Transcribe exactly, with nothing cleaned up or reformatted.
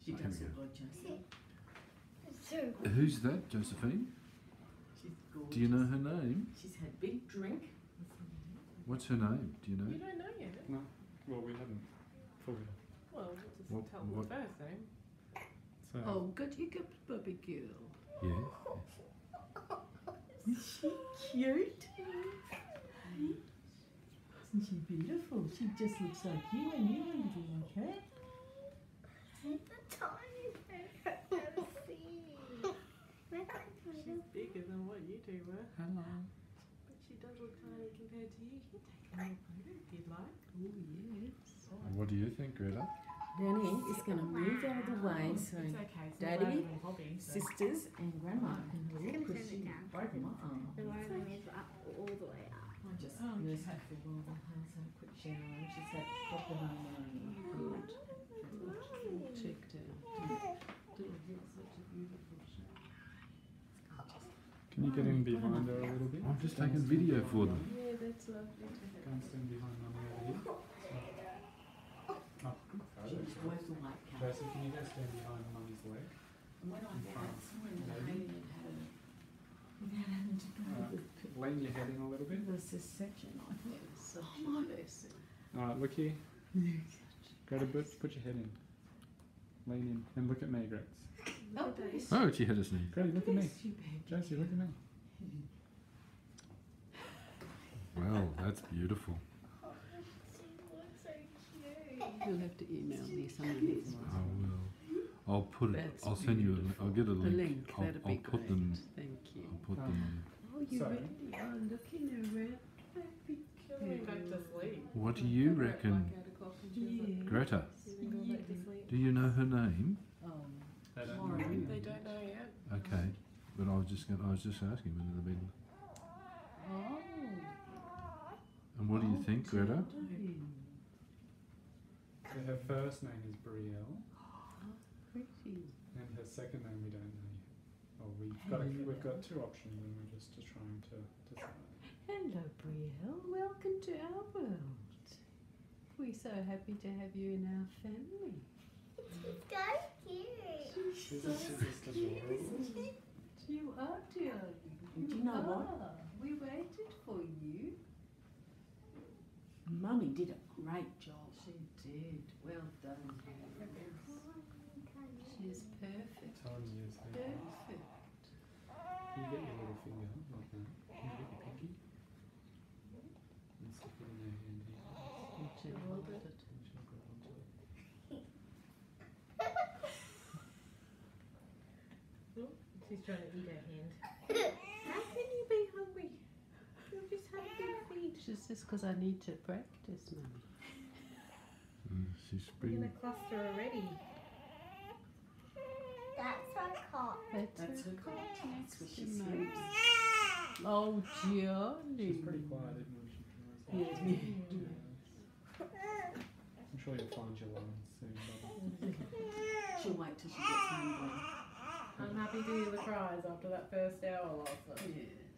She does look like Josephine. Who's that, Josephine? She's gorgeous. Do you know her name? She's had a big drink. What's her name? Do you know? You don't know yet. No. Well, we haven't fully. Well, we'll just What- tell them what- the first name. So, Oh, good, you good baby girl. Yeah. Is she cute? Isn't she beautiful? She just looks like you when you were little like her. She's bigger than what you two were. hello. But she does look tiny compared to you. You can take a little photo if you'd like. Oh, yes. What do you think, Greta? Danny is going to move out of the way so It's okay. It's Daddy, not Daddy, than hobby, so. sisters and grandma can have a It's look gonna because turn it she down. broke my arm. The wiring is up all the way up. I just Oh, okay. nursed her for a while and had a quick shower and she's had proper pneumonia. Good. All checked out. Didn't get such a beautiful shower. Can you get in behind her a little bit? I'm just taking video for them. Yeah, that's lovely to have. Go and stand behind Mummy over here. Oh, She's worth the white cap. Joseph, can you go stand behind Mummy's leg? And when I in got front outside, of I Daddy? hated had a, without having to go Alright. with Lean your head in a little bit. the section, I thought it was such Oh, a my blessing. Alright, look here. Greta, put, put your head in. Lean in and look at me, Gretz. Oh, bless Oh, she had a sneeze. Greta, look at me. you, baby. Josie, look at me. Well, that's beautiful. You'll have to email me some of these. I will. I'll put it. That's I'll send you. A, li- I'll get a A link. link, I'll, that'd I'll be put great. them. Thank you. I'll put Um, them. Oh, you Sorry. really are looking around. Baby She'll go back to sleep. What do you Go reckon, back at o'clock and she'll Yeah. Greta? She can go back to sleep. Do you know her name? Oh, They don't Lauren. know you. They don't know yet. Okay, but I was just gonna, I was just asking whether it'd been. oh. And what do you think, Greta? darling. So her first name is Brielle, Pretty. and her second name we don't know yet. Well, we've got a, we've got two options, and we're just trying to decide. Hello, Brielle. Welcome to our world. We're so happy to have you in our family. She's, she's just adorable. You are, darling. Do you know what? are. We waited for you. Mummy did a great job. She did. Well done. She is perfect. Tony is her. Perfect. You get your little finger like that. Can you get your pinky? And stick it in her hand here. And she held it. And she'll grab onto it. She's trying to eat her hand. How can you be hungry? You just have big feet. She's just because I need to practice, Mummy. Mm, she's We're in been. a cluster already. That's our cot. That's, That's her her cot. That's where she Mummy. sleeps. Oh, She's darling. pretty quiet even when she tries. Yes. I'm sure you'll find your lines soon, Bubba. She'll wait till she gets hungry. I'm happy to hear the cries after that first hour last night. Yeah.